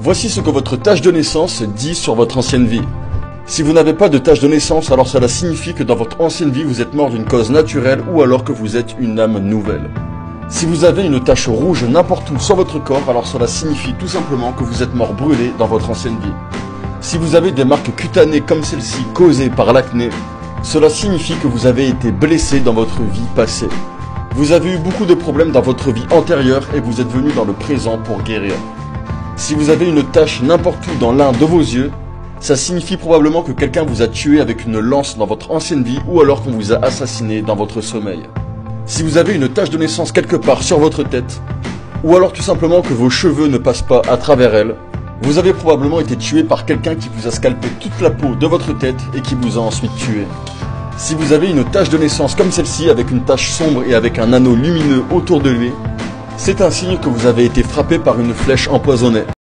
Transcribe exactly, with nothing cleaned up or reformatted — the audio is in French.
Voici ce que votre tâche de naissance dit sur votre ancienne vie. Si vous n'avez pas de tâche de naissance, alors cela signifie que dans votre ancienne vie, vous êtes mort d'une cause naturelle ou alors que vous êtes une âme nouvelle. Si vous avez une tache rouge n'importe où sur votre corps, alors cela signifie tout simplement que vous êtes mort brûlé dans votre ancienne vie. Si vous avez des marques cutanées comme celle-ci causées par l'acné, cela signifie que vous avez été blessé dans votre vie passée. Vous avez eu beaucoup de problèmes dans votre vie antérieure et vous êtes venu dans le présent pour guérir. Si vous avez une tache n'importe où dans l'un de vos yeux, ça signifie probablement que quelqu'un vous a tué avec une lance dans votre ancienne vie ou alors qu'on vous a assassiné dans votre sommeil. Si vous avez une tache de naissance quelque part sur votre tête, ou alors tout simplement que vos cheveux ne passent pas à travers elle, vous avez probablement été tué par quelqu'un qui vous a scalpé toute la peau de votre tête et qui vous a ensuite tué. Si vous avez une tache de naissance comme celle-ci avec une tache sombre et avec un anneau lumineux autour de lui, c'est un signe que vous avez été frappé par une flèche empoisonnée.